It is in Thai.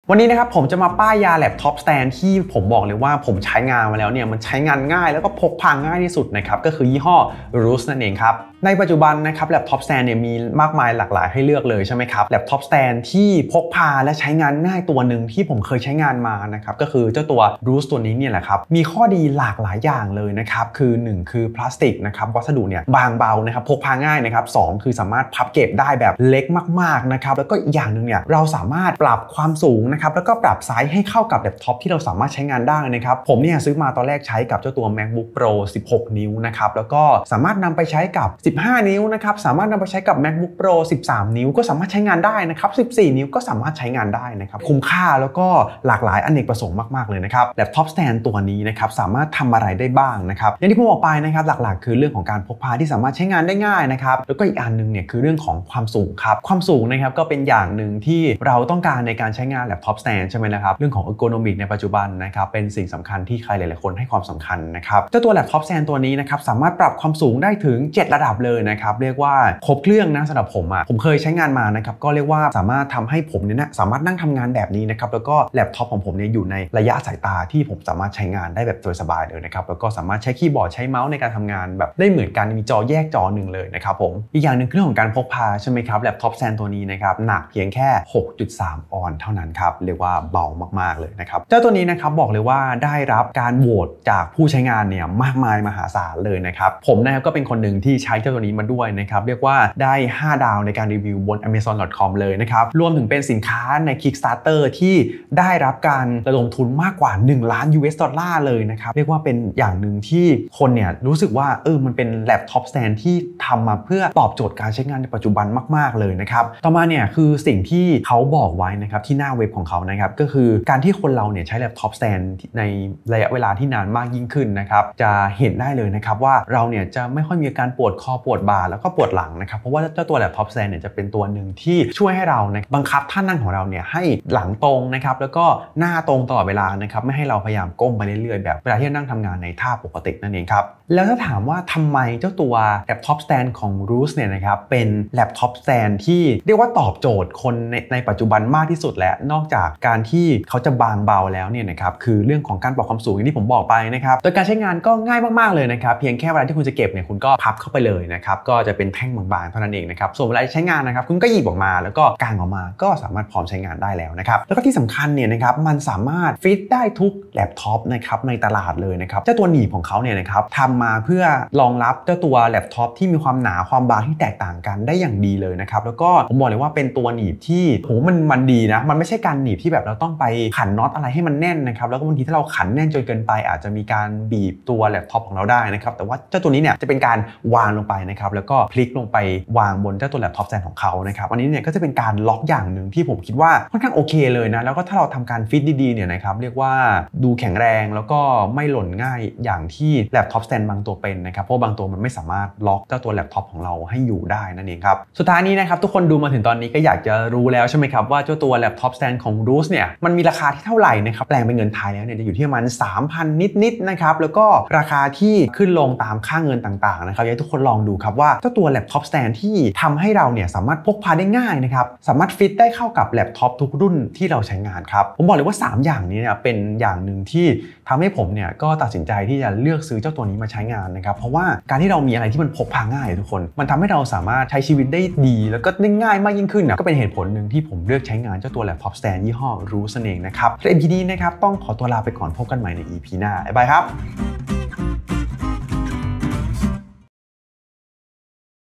วันนี้นะครับผมจะมาป้ายยาแล็ปท็อปสแตนที่ผมบอกเลยว่าผมใช้งานมาแล้วเนี่ยมันใช้งานง่ายแล้วก็พกพาง่ายที่สุดนะครับก็คือยี่ห้อ Roots นั่นเองครับในปัจจุบันนะครับแล็ปท็อปสแตนเนี่ยมีมากมายหลากหลายให้เลือกเลยใช่ไหมครับแล็ปท็อปสแตนที่พกพาและใช้งานง่ายตัวหนึ่งที่ผมเคยใช้งานมานะครับก็คือเจ้าตัว Roots ตัวนี้เนี่ยแหละครับมีข้อดีหลากหลายอย่างเลยนะครับคือ1คือพลาสติกนะครับวัสดุเนี่ยบางเบานะครับพกพาง่ายนะครับ2คือสามารถพับเก็บได้แบบเล็กมากๆนะครับแล้วก็อีกอย่างนึงเนี่ยเราสามารถปรับความสูงนะครับแล้วก็ปรับไซส์ให้เข้ากับแล็ปท็อปที่เราสามารถใช้งานได้นะครับผมเนี่ยซื้อมาตอนแรกใช้กับเจ้าตัว MacBook Pro 16 นิ้วนะครับแล้วก็สามารถนำไปใช้กับ15 นิ้วนะครับสามารถนำไปใช้กับ MacBook Pro 13 นิ้วก็สามารถใช้งานได้นะครับ14 นิ้วก็สามารถใช้งานได้นะครับคุ้มค่าแล้วก็หลากหลายอเนกประสงค์มากๆเลยนะครับแล็ปท็อปสแตนตัวนี้นะครับสามารถทำอะไรได้บ้างนะครับอย่างที่ผมบอกไปนะครับหลักๆคือเรื่องของการพกพาที่สามารถใช้งานได้ง่ายนะครับแล้วก็อีกอันนึงเนี่ยคือเรื่องของความสูงครับความสูงนะครับก็เป็นอย่างหนึ่งที่เราต้องการในการใช้งานแล็ปท็อปสแตนใช่ไหมนะครับเรื่องของ ergonomic ในปัจจุบันนะครับเป็นสิ่งสำคัญที่ใครหลายๆคนให้ความสำคัญนะครับเจ้าตัวแล็ปท็อปสแตนตัวนี้นะครับสามารถปรับความสูงได้ถึง7ระดับเลยนะครับเรียกว่าครบเครื่องนะสำหรับผมเคยใช้งานมานะครับก็เรียกว่าสามารถทำให้ผมเนี่ยสามารถนั่งทำงานแบบนี้นะครับแล้วก็แล็ปท็อปของผมเนี่ยอยู่ในระยะสายตาที่ผมสามารถใช้งานได้แบบสบายๆเลยนะครับแล้วก็สามารถใช้คีย์บอร์ดใช้เมาส์ในการทำงานแบบได้เหมือนกันมีจอแยกจอหนึ่งเลยนะครับผมอีกอย่างหนึ่งคือเรื่องของการพกพาใช่ไหมครับแล็ปท็อปสแตนตัวนี้นะครับหนักเพียงแค่ 6.3 ออนซ์เท่านั้นครับเรียกว่าเบามากๆเลยนะครับเจ้าตัวนี้นะครับบอกเลยว่าได้รับการโหวตจากผู้ใช้งานเนี่ยมากมายมหาศาลเลยนะครับผมนะครับก็เป็นคนหนึ่งที่ใช้เจ้าตัวนี้มาด้วยนะครับเรียกว่าได้5 ดาวในการรีวิวบน amazon.com เลยนะครับรวมถึงเป็นสินค้าใน Kickstarter ที่ได้รับการระดมทุนมากกว่า1 ล้าน US ดอลลาร์เลยนะครับเรียกว่าเป็นอย่างหนึ่งที่คนเนี่ยรู้สึกว่ามันเป็นแล็ปท็อปสแตนที่ทำมาเพื่อตอบโจทย์การใช้งานในปัจจุบันมากๆเลยนะครับต่อมาเนี่ยคือสิ่งที่เขาบอกไว้นะครับที่หน้าเว็บของเขานะครับก็คือการที่คนเราเนี่ยใช้แล็ปท็อปสแตนในระยะเวลาที่นานมากยิ่งขึ้นนะครับจะเห็นได้เลยนะครับว่าเราเนี่ยจะไม่ค่อยมีอาการปวดคอปวดบ่าแล้วก็ปวดหลังนะครับเพราะว่าเจ้าตัวแล็ปท็อปสแตนเนี่ยจะเป็นตัวหนึ่งที่ช่วยให้เรานะบังคับท่านั่งของเราเนี่ยให้หลังตรงนะครับแล้วก็หน้าตรงตลอดเวลานะครับไม่ให้เราพยายามก้มไปเรื่อยๆแบบเวลาที่นั่งทำงานในท่าปกตินั่นเองครับแล้วถ้าถามว่าทำไมเจ้าตัวแล็ปท็อปสแตนของ Roots เนี่ยนะครับเป็นแล็ปท็อปสแตนที่เรียกว่าตอบโจทย์คนในปัจจุบันมากที่สุดและนอกจากการที่เขาจะบางเบาแล้วเนี่ยนะครับคือเรื่องของการปรับความสูงอย่างที่ผมบอกไปนะครับโดยการใช้งานก็ง่ายมากๆเลยนะครับเพียงแค่เวลาที่คุณจะเก็บเนี่ยคุณก็พับเข้าไปเลยนะครับก็จะเป็นแท่งบางๆเท่านั้นเองนะครับส่วนเวลาใช้งานนะครับคุณก็หยิบออกมาแล้วก็กางออกมาก็สามารถพร้อมใช้งานได้แล้วนะครับแล้วก็ที่สำคัญเนี่ยนะครับมันสามารถฟิตได้ทุกแล็ปท็อปนะครับในตลาดเลยนะครับเจ้าตัวหนีบของเขาเนี่ยนะครับทำมาเพื่อรองรับเจ้าตัวแล็ปท็อปที่มีความหนาความบางที่แตกต่างกันได้อย่างดีเลยนะครับแล้วก็ผมบอกเลยว่าเป็นตัวหนีบที่มันดีนะมันไม่ใช่การหนีบที่แบบเราต้องไปขันน็อตอะไรให้มันแน่นนะครับแล้วก็บางทีถ้าเราขันแน่นจนเกินไปอาจจะมีการบีบตัวแล็ปท็อปของเราได้นะครับแต่ว่าเจ้าตัวนี้เนี่ยจะเป็นการวางลงไปนะครับแล้วก็พลิกลงไปวางบนเจ้าตัวแล็ปท็อปสแตนของเขานะครับอันนี้เนี่ยก็จะเป็นการล็อกอย่างหนึ่งที่ผมคิดว่าค่อนข้างโอเคเลยนะแล้วก็ถ้าเราทำการฟิตดีๆเนี่ยนะครับเรียกว่าดูแข็งแรงแล้วก็ไม่หล่นง่ายอย่างที่แล็ปท็อปสแตนบางตัวเป็นนะครับเพราะบางตัวมันไม่สามารถล็อกเจ้าตัวแล็ปท็อปของเราให้อยู่ได้นั่นเองครับสุดท้ายนี้นะครับทุกคนดูมาถึงตอนนี้ก็อยากจะรู้แล้วใช่ไหมครับว่าเจ้าตัวแล็ปท็อปสแตนของ Roots เนี่ยมันมีราคาที่เท่าไหร่นะครับแปลงเป็นเงินไทยแล้วเนี่ยจะอยู่ที่ประมาณ 3,000 นิดๆนะครับแล้วก็ราคาที่ขึ้นลงตามค่าเงินต่างๆนะครับอยากให้ทุกคนลองดูครับว่าเจ้าตัวแล็ปท็อปสแตนที่ทำให้เราเนี่ยสามารถพกพาได้ง่ายนะครับสามารถฟิตได้เข้ากับแล็ปท็อปทุกรุ่นที่เราใช้งานครับผมบอกเลยว่า3อย่างนี้เนี่ยเป็นอย่างหนึ่งที่ทำให้ผมเนี่ยก็ตัดสินใจที่จะเลือกซื้อเจ้าตัวนี้มาใช้งานนะครับเพราะว่าการที่เรามีอะไรที่มันพกพาง่ายทุกคนมันทำให้เราสามารถใช้ชีวิตได้ดีแล้วก็ได้ง่ายมากยิ่งขึ้นนะก็เป็นเหตุผลหนึ่งที่ผมเลือกใช้งานเจ้าตัวแล็ปท็อปสแตนยี่ห้อ Roots นั่นเองนะครับใน EP นี้นะครับต้องขอตัวลาไปก่อนพบกันใหม่ใน EP หน้าบ๊ายบายครับ